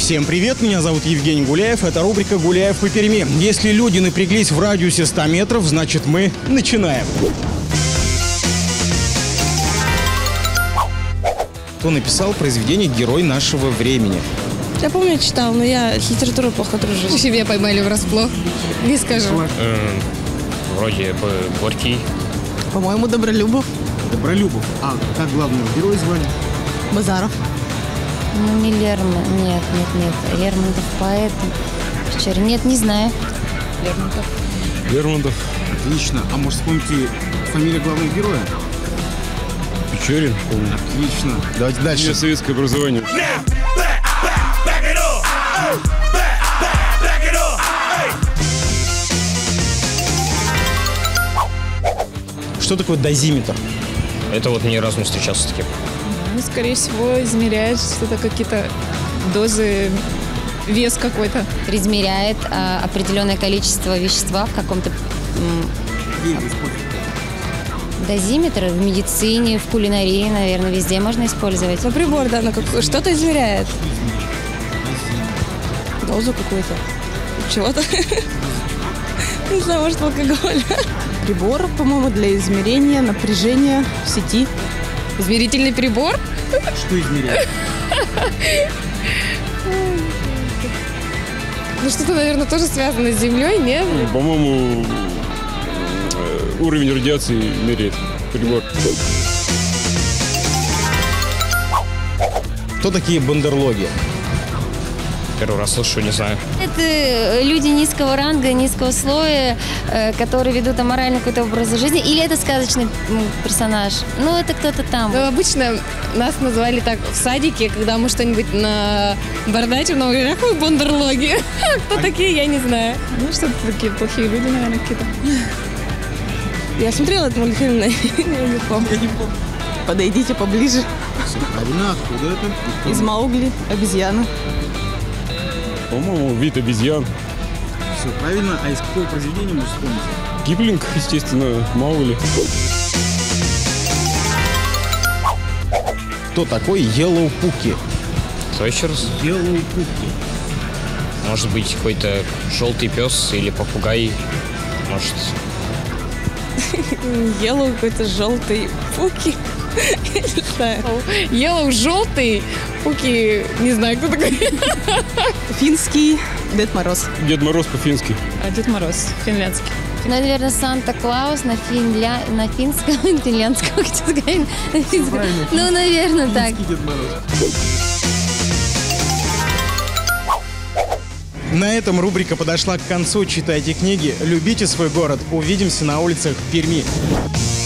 Всем привет, меня зовут Евгений Гуляев, это рубрика «Гуляев по Перми». Если люди напряглись в радиусе 100 метров, значит мы начинаем. Кто написал произведение «Герой нашего времени»? Я помню, читал, но я с литературой плохо дружу. Меня поймали врасплох. Не скажу. Вроде бы Горький. По-моему, Добролюбов. Добролюбов. А как главного героя звали? Базаров. Ну, не Лермонтов. Нет. Лермонтов поэт. Нет, не знаю. Лермонтов. Отлично. А может, вспомните фамилию главного героя? Печорин. Отлично. Давайте дальше. У меня советское образование. Что такое дозиметр? Это вот ни разу не встречался с таким. Ну, скорее всего, измеряет что-то, какие-то дозы, вес какой-то. Измеряет определенное количество вещества в каком-то дозиметр в медицине, в кулинарии, наверное, везде можно использовать. Ну, прибор, да, что-то измеряет. Дозу какую-то. Чего-то. Не знаю, может, алкоголь. Прибор, по-моему, для измерения напряжения в сети. Измерительный прибор? Что измеряет? Ну, что-то, наверное, тоже связано с Землей, нет? По-моему, уровень радиации меряет прибор. Кто такие бандерлоги? Первый раз слышу, не знаю. Это люди низкого ранга, низкого слоя, которые ведут аморальный какой-то образ жизни. Или это сказочный персонаж? Ну, это кто-то там. Ну, обычно нас называли так в садике, когда мы что-нибудь на бардаче, но говорили, ах вы бандерлоги. Кто такие, я не знаю. Ну, что-то такие плохие люди, наверное, какие-то. Я смотрела этот мультфильм, но я не помню. Подойдите поближе. Все правильно. Откуда это? Из Маугли, обезьяна. По-моему, вид обезьян. Все правильно. А из какого произведения можете вспомнить? Киплинг, естественно, Маугли. Кто такой Yellow Пуки? Что еще раз? Yellow Пуки. Может быть, какой-то желтый пес или попугай. Может. Yellow какой-то желтый. Пуки. Я не знаю. Yellow желтый, Пуки, не знаю, кто такой. Финский Дед Мороз. Дед Мороз по-фински. А Дед Мороз, финляндский. Ну, наверное, Санта-Клаус на финском, финляндском, хотел сказать, на финском. Ну, наверное, так. Дед Мороз. На этом рубрика подошла к концу. Читайте книги, любите свой город. Увидимся на улицах Перми.